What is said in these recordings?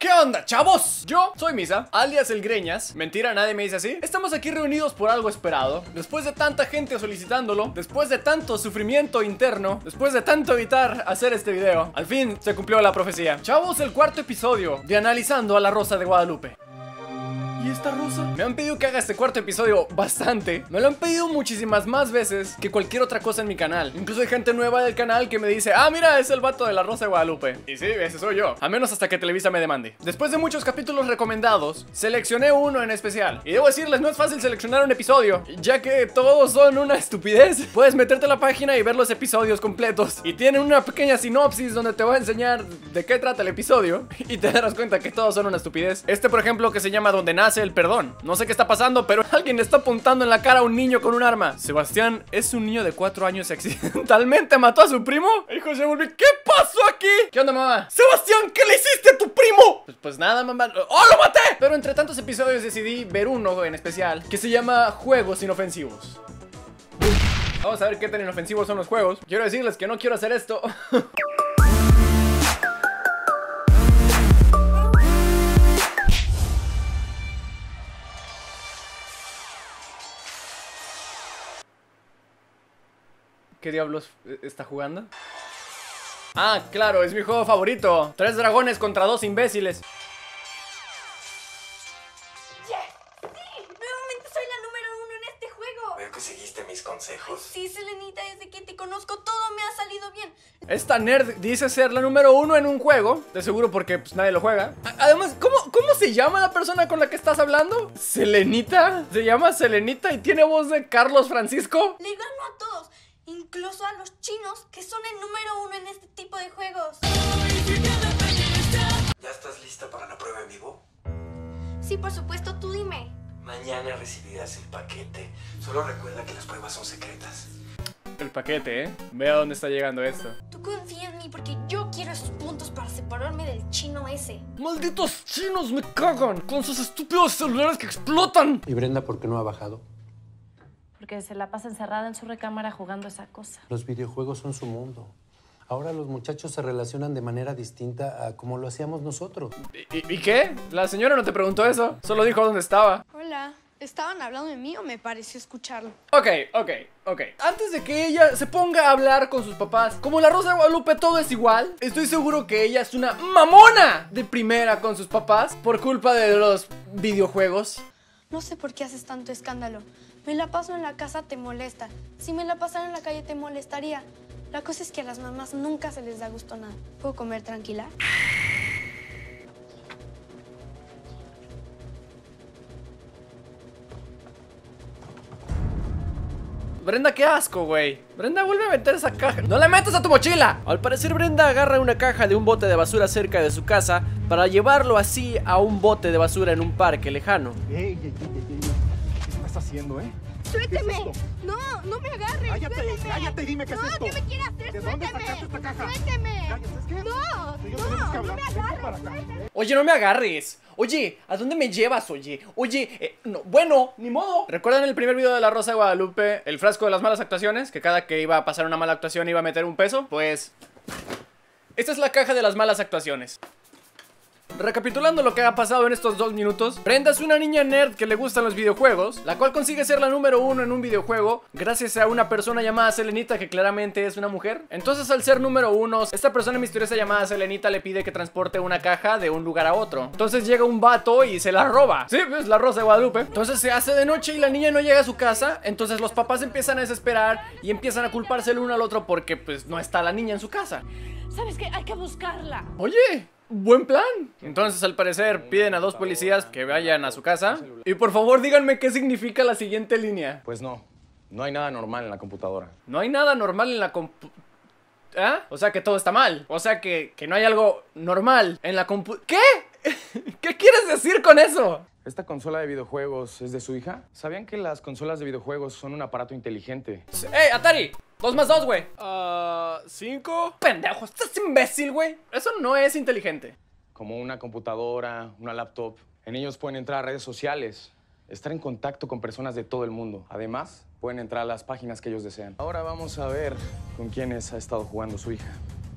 ¿Qué onda, chavos? Yo soy Misa, alias El Greñas. Mentira, nadie me dice así. Estamos aquí reunidos por algo esperado. Después de tanta gente solicitándolo, después de tanto sufrimiento interno, después de tanto evitar hacer este video, al fin se cumplió la profecía. Chavos, el cuarto episodio de Analizando a la Rosa de Guadalupe. ¿Y esta rosa? Me han pedido que haga este cuarto episodio bastante. Me lo han pedido muchísimas más veces que cualquier otra cosa en mi canal. Incluso hay gente nueva del canal que me dice: ah, mira, es el vato de la Rosa de Guadalupe. Y sí, ese soy yo. A menos hasta que Televisa me demande. Después de muchos capítulos recomendados, seleccioné uno en especial. Y debo decirles, no es fácil seleccionar un episodio, ya que todos son una estupidez. Puedes meterte a la página y ver los episodios completos. Y tiene una pequeña sinopsis donde te va a enseñar de qué trata el episodio. Y te darás cuenta que todos son una estupidez. Este, por ejemplo, que se llama Donde nace el perdón. No sé qué está pasando, pero alguien le está apuntando en la cara a un niño con un arma. Sebastián es un niño de 4 años y accidentalmente mató a su primo. Hijo, se volvió. ¿Qué pasó aquí? ¿Qué onda, mamá? Sebastián, ¿qué le hiciste a tu primo? Pues nada, mamá. ¡Oh, lo maté! Pero entre tantos episodios decidí ver uno en especial que se llama Juegos Inofensivos. Vamos a ver qué tan inofensivos son los juegos. Quiero decirles que no quiero hacer esto. ¿Qué diablos está jugando? Ah, claro, es mi juego favorito. 3 dragones contra 2 imbéciles. ¡Sí! Nuevamente soy la número 1 en este juego. Veo que seguiste mis consejos. Sí, Selenita, desde que te conozco todo me ha salido bien. Esta nerd dice ser la número 1 en un juego. De seguro porque pues, nadie lo juega. Además, ¿cómo se llama la persona con la que estás hablando? ¿Selenita? Se llama Selenita y tiene voz de Carlos Francisco. Le gano a todos, incluso a los chinos, que son el número 1 en este tipo de juegos. ¿Ya estás lista para la prueba en vivo? Sí, por supuesto, tú dime. Mañana recibirás el paquete. Solo recuerda que las pruebas son secretas. El paquete, Ve a dónde está llegando esto. Tú confía en mí porque yo quiero esos puntos para separarme del chino ese. ¡Malditos chinos me cagan! Con sus estúpidos celulares que explotan. ¿Y Brenda por qué no ha bajado? Porque se la pasa encerrada en su recámara jugando esa cosa. Los videojuegos son su mundo. Ahora los muchachos se relacionan de manera distinta a como lo hacíamos nosotros. ¿Y qué? La señora no te preguntó eso. Solo dijo dónde estaba. Hola, ¿estaban hablando de mí o me pareció escucharlo? Ok. Antes de que ella se ponga a hablar con sus papás, como la Rosa de Guadalupe todo es igual, estoy seguro que ella es una mamona de primera con sus papás por culpa de los videojuegos. No sé por qué haces tanto escándalo. Me la paso en la casa, te molesta. Si me la pasara en la calle, te molestaría. La cosa es que a las mamás nunca se les da gusto nada. ¿Puedo comer tranquila? Brenda, qué asco, güey. Brenda, vuelve a meter esa caja. ¡No la metas a tu mochila! Al parecer, Brenda agarra una caja de un bote de basura cerca de su casa para llevarlo así a un bote de basura en un parque lejano. ¿Qué estás haciendo, ¡Suélteme! ¿Qué es esto? No me agarres. Cállate y dime qué es esto. ¿Qué me quieres hacer? ¿De dónde sacaste esta caja? ¡Suélteme! ¿Sabes qué? No, Tú y yo tenemos que hablar. me Vente agarres. para acá. Oye, no me agarres. Oye, ¿a dónde me llevas, oye? No, bueno, ni modo. ¿Recuerdan el primer video de la Rosa de Guadalupe? El frasco de las malas actuaciones, que cada que iba a pasar una mala actuación iba a meter un peso. Pues esta es la caja de las malas actuaciones. Recapitulando lo que ha pasado en estos 2 minutos, Brenda es una niña nerd que le gustan los videojuegos, la cual consigue ser la número 1 en un videojuego gracias a una persona llamada Selenita, que claramente es una mujer. Entonces, al ser número 1, esta persona misteriosa llamada Selenita le pide que transporte una caja de un lugar a otro. Entonces llega un vato y se la roba. Sí, es la Rosa de Guadalupe. Entonces se hace de noche y la niña no llega a su casa. Entonces los papás empiezan a desesperar y empiezan a culparse el uno al otro porque pues no está la niña en su casa. ¿Sabes qué? Hay que buscarla. Oye, buen plan. Entonces, al parecer, piden a 2 policías que vayan a su casa. Y por favor, díganme qué significa la siguiente línea. Pues no hay nada normal en la computadora. No hay nada normal en la ¿Ah? O sea que todo está mal. O sea que no hay algo normal en la ¿Qué? ¿Qué quieres decir con eso? Esta consola de videojuegos es de su hija. ¿Sabían que las consolas de videojuegos son un aparato inteligente? ¡Ey, Atari! 2 más 2, güey. 5. Pendejo, estás imbécil, güey. Eso no es inteligente. Como una computadora, una laptop. En ellos pueden entrar a redes sociales, estar en contacto con personas de todo el mundo. Además, pueden entrar a las páginas que ellos desean. Ahora vamos a ver con quiénes ha estado jugando su hija.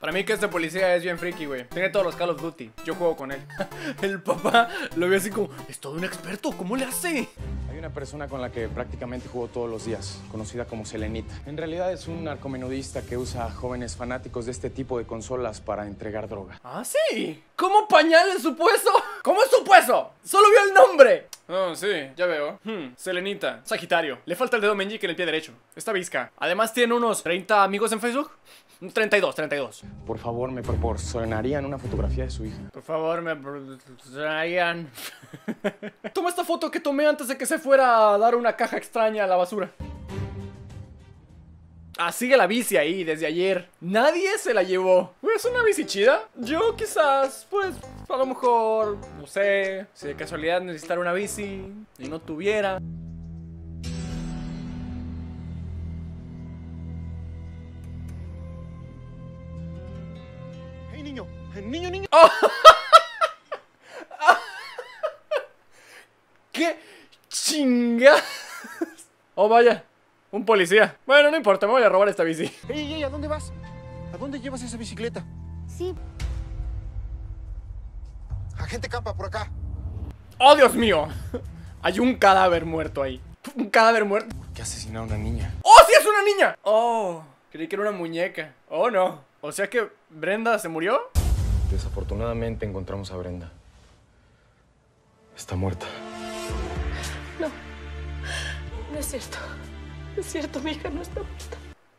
Para mí que este policía es bien friki, güey. Tiene todos los Call of Duty. Yo juego con él. El papá lo ve así como, es todo un experto, ¿cómo le hace? Hay una persona con la que prácticamente juego todos los días, conocida como Selenita. En realidad es un narcomenudista que usa a jóvenes fanáticos de este tipo de consolas para entregar droga. ¿Ah, sí? ¿Cómo pañales supo eso? ¿Cómo supo eso? Solo vio el nombre. Oh, sí, ya veo. Selenita, Sagitario. Le falta el dedo meñique en el pie derecho. Está visca. Además tiene unos 30 amigos en Facebook. 32. Por favor, me proporcionarían una fotografía de su hija. Por favor, me proporcionarían. Toma esta foto que tomé antes de que se fuera a dar una caja extraña a la basura. Ah, sigue la bici ahí desde ayer. Nadie se la llevó. ¿Es una bici chida? Yo quizás, pues, a lo mejor, no sé, si de casualidad necesitara una bici y no tuviera. ¡Hey, niño! ¡Niño! ¡Oh! ¡Qué chinga! Oh, vaya. Un policía. Bueno, no importa, me voy a robar esta bici. ¡Ey! ¿A dónde vas? ¿A dónde llevas esa bicicleta? Sí, Agente Campa, por acá. ¡Oh, Dios mío! Hay un cadáver muerto ahí. Un cadáver muerto. ¿Por qué asesinar a una niña? ¡Oh, sí es una niña! Oh, creí que era una muñeca. Oh, no. O sea que Brenda se murió. Desafortunadamente encontramos a Brenda. Está muerta. No es cierto. No es cierto, mi hija no está muerta.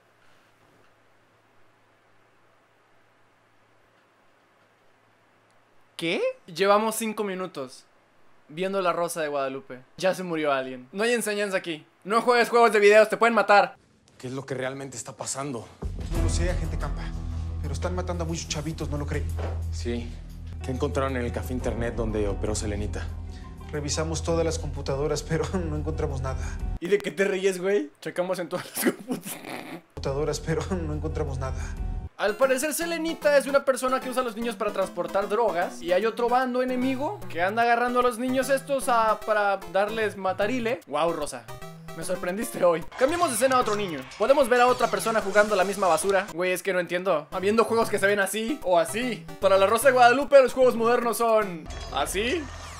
¿Qué? Llevamos 5 minutos viendo La Rosa de Guadalupe. Ya se murió alguien. No hay enseñanza aquí. No juegues juegos de videos, te pueden matar. ¿Qué es lo que realmente está pasando? No lo sé, Agente Campa. Pero están matando a muchos chavitos, ¿no lo cree? Sí. ¿Qué encontraron en el café internet donde operó Selenita? Revisamos todas las computadoras, pero no encontramos nada. ¿Y de qué te ríes, güey? Checamos en todas las Computadoras, pero no encontramos nada. Al parecer Selenita es una persona que usa a los niños para transportar drogas. Y hay otro bando enemigo que anda agarrando a los niños estos para darles matarile. Wow, Rosa, me sorprendiste hoy. Cambiemos de escena a otro niño. Podemos ver a otra persona jugando la misma basura. Güey, es que no entiendo. Habiendo juegos que se ven así o así. Para La Rosa de Guadalupe los juegos modernos son así.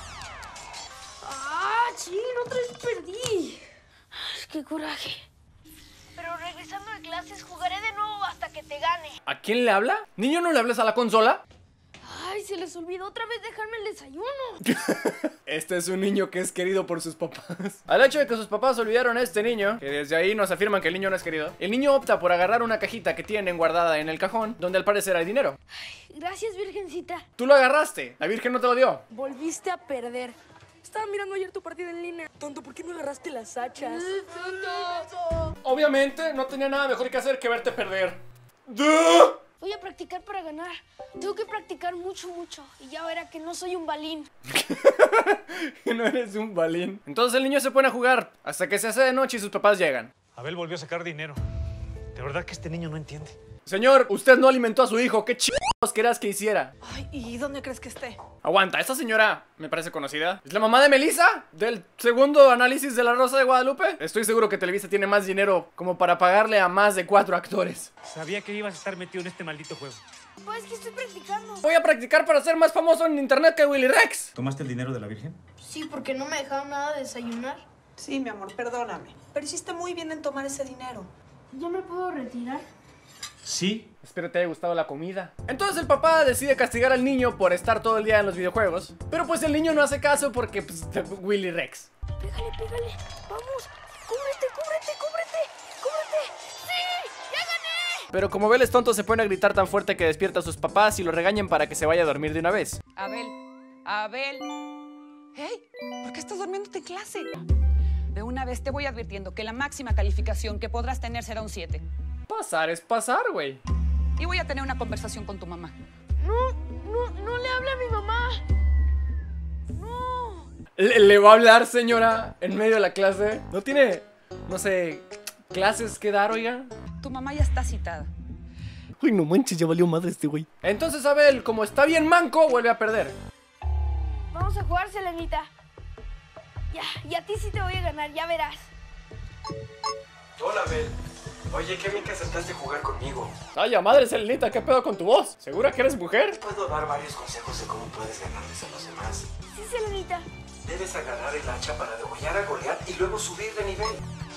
¡Ah, chin! Otra vez perdí. Ay, ¡qué coraje! Pero regresando de clases jugaré de nuevo hasta que te gane. ¿A quién le habla? Niño, no le hables a la consola. Ay, se les olvidó otra vez dejarme el desayuno. Este es un niño que es querido por sus papás. Al hecho de que sus papás olvidaron a este niño, que desde ahí nos afirman que el niño no es querido, el niño opta por agarrar una cajita que tienen guardada en el cajón, donde al parecer hay dinero. Ay, gracias, virgencita. Tú lo agarraste, la virgen no te lo dio. Volviste a perder. Estaba mirando ayer tu partida en línea. Tonto, ¿por qué no agarraste las hachas? Obviamente no tenía nada mejor que hacer que verte perder. Voy a practicar para ganar. Tengo que practicar mucho. Y ya verá que no soy un balín. Que no eres un balín. Entonces el niño se pone a jugar hasta que se hace de noche y sus papás llegan. Abel volvió a sacar dinero. De verdad que este niño no entiende. Señor, usted no alimentó a su hijo. ¿Qué chingados querías que hiciera? Ay, ¿y dónde crees que esté? Aguanta, esta señora me parece conocida. ¿Es la mamá de Melissa? ¿Del segundo análisis de La Rosa de Guadalupe? Estoy seguro que Televisa tiene más dinero como para pagarle a más de 4 actores. Sabía que ibas a estar metido en este maldito juego. Pues es que estoy practicando. Voy a practicar para ser más famoso en internet que Willy Rex. ¿Tomaste el dinero de la Virgen? Sí, porque no me dejaron nada de desayunar. Sí, mi amor, perdóname. Pero hiciste muy bien en tomar ese dinero. ¿Ya me puedo retirar? Sí. Espero te haya gustado la comida. Entonces el papá decide castigar al niño por estar todo el día en los videojuegos. Pero pues el niño no hace caso porque pues, Willy Rex. Pégale. Vamos. Cúbrete. ¡Sí! ¡Ya gané! Pero como Abel es tonto, se pone a gritar tan fuerte que despierta a sus papás y lo regañan para que se vaya a dormir de una vez. Abel. Hey, ¿por qué estás durmiéndote en clase? De una vez te voy advirtiendo que la máxima calificación que podrás tener será un 7. Pasar es pasar, güey. Y voy a tener una conversación con tu mamá. No le hable a mi mamá. No. ¿Le va a hablar, señora, en medio de la clase? ¿No tiene, no sé, clases que dar, oiga? Tu mamá ya está citada. Uy, no manches, ya valió madre este güey. Entonces Abel, como está bien manco, vuelve a perder. Vamos a jugar, Selenita. Ya, y a ti sí te voy a ganar, ya verás. Hola, Abel. Oye, ¿qué me que aceptaste jugar conmigo? Ay, madre Selenita, ¿qué pedo con tu voz? ¿Segura que eres mujer? Puedo dar varios consejos de cómo puedes ganarles a los demás. Sí, Selenita. Debes agarrar el hacha para degollar a Goliat y luego subir de nivel.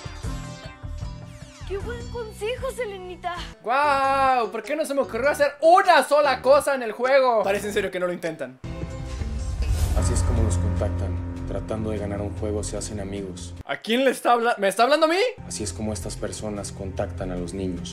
¡Qué buen consejo, Selenita! ¡Guau! ¿Por qué no se me ocurrió hacer una sola cosa en el juego? Parece en serio que no lo intentan. Así es como los contactan. Tratando de ganar un juego se hacen amigos. ¿A quién le está hablando? ¿Me está hablando a mí? Así es como estas personas contactan a los niños.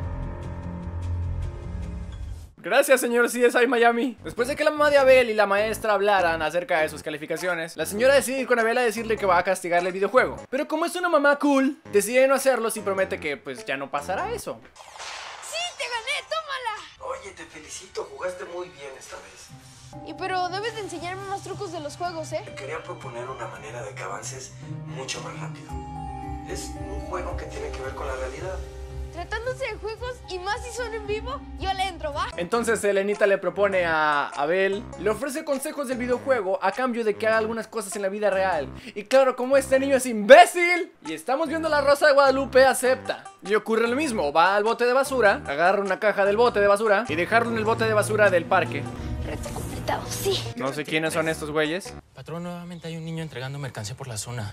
Gracias, señor CSI Miami. Después de que la mamá de Abel y la maestra hablaran acerca de sus calificaciones, la señora decide ir con Abel a decirle que va a castigarle el videojuego. Pero como es una mamá cool, decide no hacerlo y promete que pues ya no pasará eso. ¡Sí, te gané! ¡Tómala! Oye, te felicito, jugaste muy bien esta vez. Pero debes de enseñarme más trucos de los juegos, ¿eh? Quería proponer una manera de que avances mucho más rápido. Es un juego que tiene que ver con la realidad. Tratándose de juegos y más si son en vivo, yo le entro, ¿va? Entonces Selenita le propone a Abel, le ofrece consejos del videojuego a cambio de que haga algunas cosas en la vida real. Y claro, como este niño es imbécil y estamos viendo La Rosa de Guadalupe, acepta. Y ocurre lo mismo, va al bote de basura, agarra una caja del bote de basura y dejarlo en el bote de basura del parque. Reto completado, sí. No sé quiénes son estos güeyes. Patrón, nuevamente hay un niño entregando mercancía por la zona.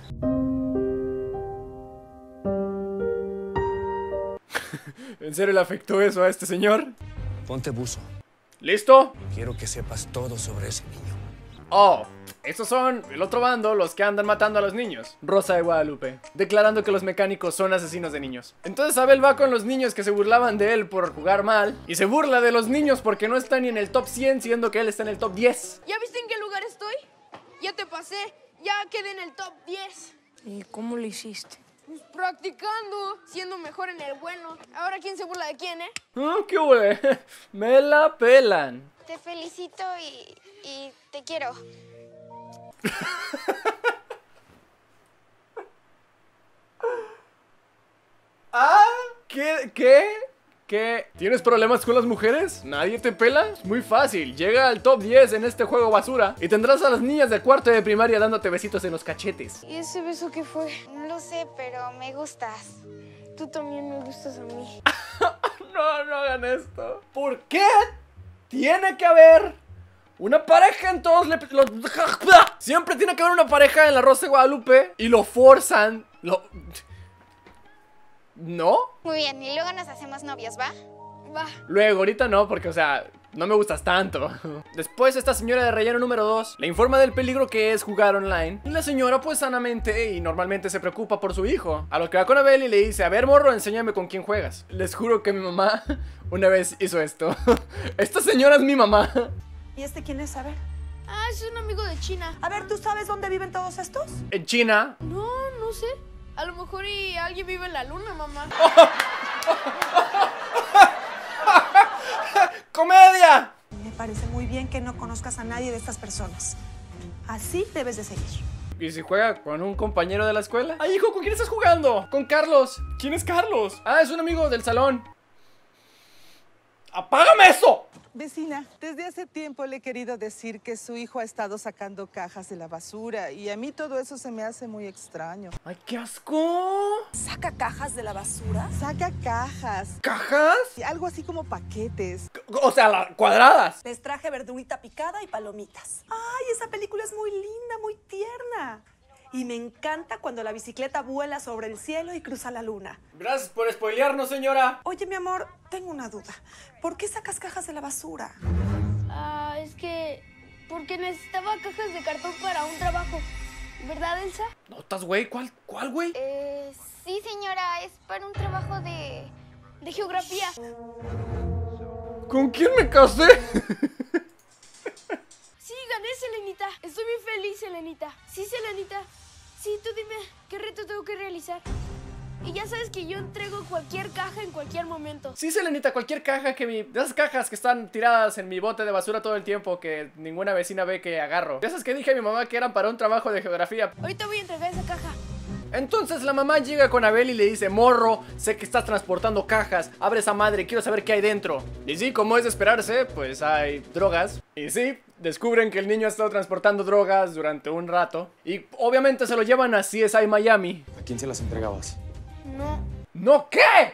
¿En serio le afectó eso a este señor? Ponte buzo. ¿Listo? Quiero que sepas todo sobre ese niño. Oh, estos son el otro bando, los que andan matando a los niños. Rosa de Guadalupe, declarando que los mecánicos son asesinos de niños. Entonces Abel va con los niños que se burlaban de él por jugar mal y se burla de los niños porque no están ni en el top 100, siendo que él está en el top 10. ¿Ya viste en qué lugar estoy? Ya te pasé, ya quedé en el top 10. ¿Y cómo lo hiciste? Pues practicando, siendo mejor en el bueno. Ahora, ¿quién se burla de quién, eh? ¿Qué huele? Me la pelan. Te felicito y te quiero. ¿Ah? ¿Qué? ¿Tienes problemas con las mujeres? ¿Nadie te pela? Es muy fácil, llega al top 10 en este juego basura y tendrás a las niñas de cuarto de primaria dándote besitos en los cachetes. ¿Y ese beso qué fue? No lo sé, pero me gustas. Tú también me gustas a mí. No hagan esto. ¿Por qué tiene que haber una pareja en todos los... Siempre tiene que haber una pareja en La Rosa de Guadalupe y lo forzan, ¿No? Muy bien, y luego nos hacemos novios, ¿va? Va. Luego, ahorita no, porque, o sea, no me gustas tanto. Después, esta señora de relleno número 2 le informa del peligro que es jugar online. Y la señora, pues, sanamente y normalmente se preocupa por su hijo. A lo que va con Abel y le dice, a ver, morro, enséñame con quién juegas. Les juro que mi mamá una vez hizo esto. Esta señora es mi mamá. ¿Y este quién es? A ver. Ah, es un amigo de China. A ver, ¿tú sabes dónde viven todos estos? En China. No sé. A lo mejor y alguien vive en la luna, mamá. ¡Comedia! Me parece muy bien que no conozcas a nadie de estas personas. Así debes de seguir. ¿Y si juega con un compañero de la escuela? ¡Ay, hijo! ¿Con quién estás jugando? Con Carlos. ¿Quién es Carlos? Ah, es un amigo del salón. ¡Apágame eso! Vecina, desde hace tiempo le he querido decir que su hijo ha estado sacando cajas de la basura y a mí todo eso se me hace muy extraño. ¡Ay, qué asco! ¿Saca cajas de la basura? Saca cajas. ¿Cajas? Algo así como paquetes. O sea, cuadradas. Les traje verdurita picada y palomitas. Ay, esa película es muy linda, muy tierna. Y me encanta cuando la bicicleta vuela sobre el cielo y cruza la luna. Gracias por spoilearnos, señora. Oye, mi amor, tengo una duda. ¿Por qué sacas cajas de la basura? Ah, es que... porque necesitaba cajas de cartón para un trabajo. ¿Verdad, Elsa? ¿Notas, güey? ¿Cuál, güey? Sí, señora. Es para un trabajo de geografía. ¿Con quién me casé? Sí, gané, Selenita. Estoy muy feliz, Selenita. Sí, Selenita. Sí, tú dime, ¿qué reto tengo que realizar? Y ya sabes que yo entrego cualquier caja en cualquier momento. Sí, Selenita, cualquier caja que de esas cajas que están tiradas en mi bote de basura todo el tiempo, que ninguna vecina ve que agarro. De esas que dije a mi mamá que eran para un trabajo de geografía. Ahorita voy a entregar esa caja. Entonces la mamá llega con Abel y le dice, morro, sé que estás transportando cajas, abre esa madre, quiero saber qué hay dentro. Y sí, como es de esperarse, pues hay drogas. Y sí, descubren que el niño ha estado transportando drogas durante un rato. Y obviamente se lo llevan a CSI Miami. ¿A quién se las entregabas? No. ¿No qué?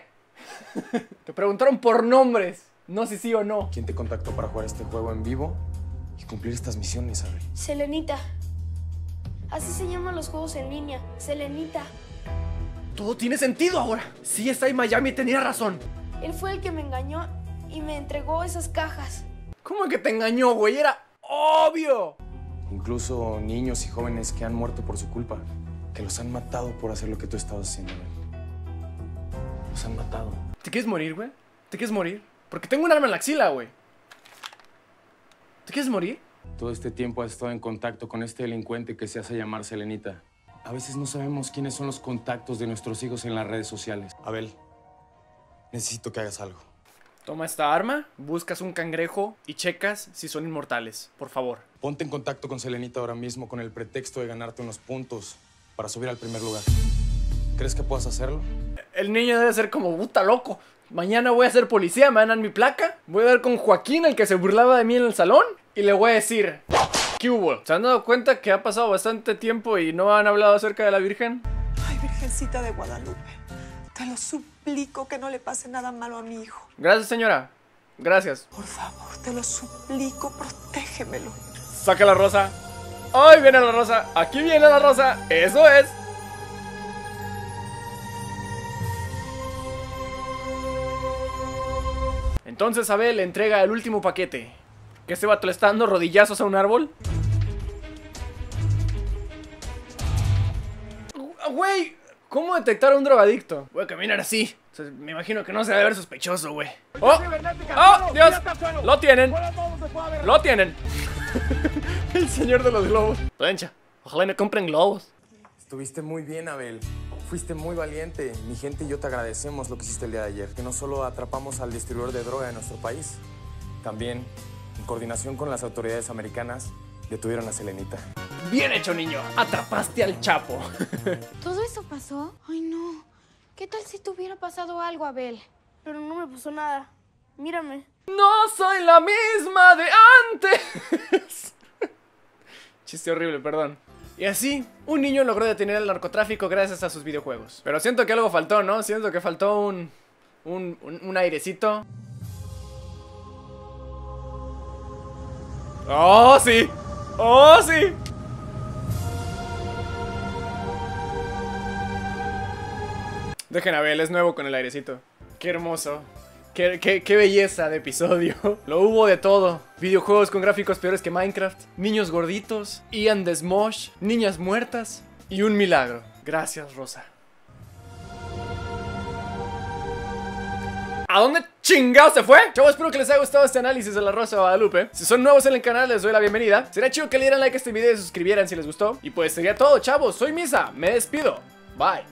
Te preguntaron por nombres, no si sí o no. ¿Quién te contactó para jugar este juego en vivo y cumplir estas misiones, Abel? Selenita. Así se llaman los juegos en línea. Selenita. Todo tiene sentido ahora. Sí, está en Miami, tenía razón. Él fue el que me engañó y me entregó esas cajas. ¿Cómo que te engañó, güey? Era obvio. Incluso niños y jóvenes que han muerto por su culpa, que los han matado por hacer lo que tú estabas haciendo, Abel. Los han matado. ¿Te quieres morir, güey? ¿Te quieres morir? Porque tengo un arma en la axila, güey. ¿Te quieres morir? Todo este tiempo has estado en contacto con este delincuente que se hace llamar Selenita. A veces no sabemos quiénes son los contactos de nuestros hijos en las redes sociales. Abel, necesito que hagas algo. Toma esta arma, buscas un cangrejo y checas si son inmortales, por favor. Ponte en contacto con Selenita ahora mismo con el pretexto de ganarte unos puntos para subir al primer lugar. ¿Crees que puedas hacerlo? El niño debe ser como puta loco. Mañana voy a ser policía, me dan mi placa. Voy a ver con Joaquín, el que se burlaba de mí en el salón, y le voy a decir: ¿qué hubo? ¿Se han dado cuenta que ha pasado bastante tiempo y no han hablado acerca de la Virgen? Ay, Virgencita de Guadalupe, te lo suplico que no le pase nada malo a mi hijo. Gracias, señora. Gracias. Por favor, te lo suplico, protégemelo. Saca la rosa. ¡Ay, viene la rosa! ¡Aquí viene la rosa! ¡Eso es! Entonces Abel le entrega el último paquete. ¿Que este vato le está dando rodillazos a un árbol? Güey, ¿cómo detectar a un drogadicto? Voy a caminar así. O sea, me imagino que no se debe ver sospechoso, güey. ¡Oh! ¡Oh, Dios! ¡Lo tienen! ¡Lo tienen! El señor de los globos. Plancha, ojalá me compren globos. Estuviste muy bien, Abel. Fuiste muy valiente. Mi gente y yo te agradecemos lo que hiciste el día de ayer. Que no solo atrapamos al distribuidor de droga de nuestro país, también, en coordinación con las autoridades americanas, detuvieron a Selenita. Bien hecho, niño. Atrapaste al Chapo. ¿Todo eso pasó? Ay, no. ¿Qué tal si te hubiera pasado algo, Abel? Pero no me pasó nada. Mírame. No soy la misma de antes. Chiste horrible, perdón. Y así, un niño logró detener el narcotráfico gracias a sus videojuegos. Pero siento que algo faltó, ¿no? Siento que faltó un airecito. ¡Oh, sí! ¡Oh, sí! Dejen a ver, es nuevo con el airecito. ¡Qué hermoso! Qué belleza de episodio. Lo hubo de todo. Videojuegos con gráficos peores que Minecraft, niños gorditos, Ian the Smosh, niñas muertas y un milagro. Gracias, Rosa. ¿A dónde chingado se fue? Chavos, espero que les haya gustado este análisis de la Rosa de Guadalupe. Si son nuevos en el canal, les doy la bienvenida. Sería chido que le dieran like a este video y se suscribieran si les gustó. Y pues sería todo, chavos. Soy Misa. Me despido. Bye.